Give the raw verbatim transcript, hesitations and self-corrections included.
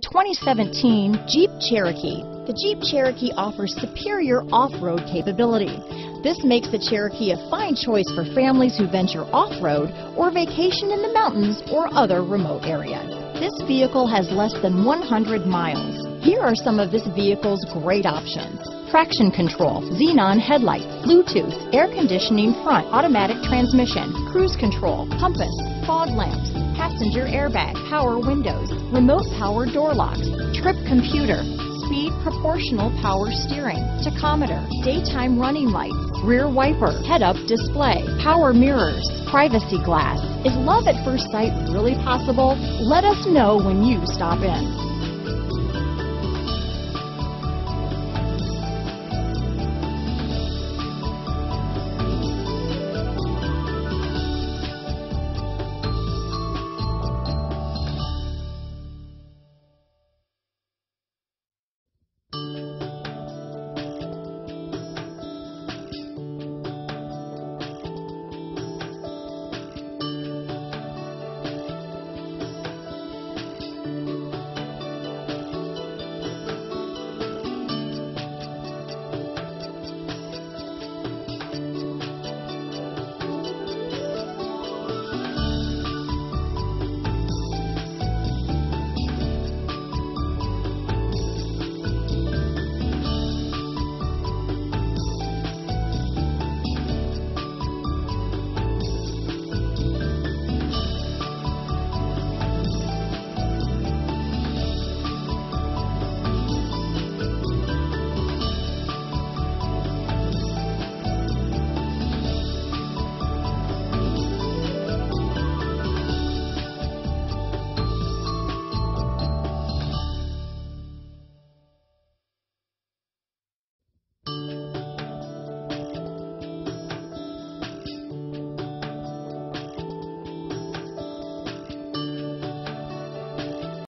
twenty seventeen Jeep Cherokee. The Jeep Cherokee offers superior off-road capability. This makes the Cherokee a fine choice for families who venture off-road or vacation in the mountains or other remote areas. This vehicle has less than one hundred miles. Here are some of this vehicle's great options: traction control, Xenon headlights, Bluetooth, air conditioning front, automatic transmission, cruise control, compass, fog lamps, passenger airbag, power windows, remote power door locks, trip computer, speed proportional power steering, tachometer, daytime running lights, rear wiper, head-up display, power mirrors, privacy glass. Is love at first sight really possible? Let us know when you stop in.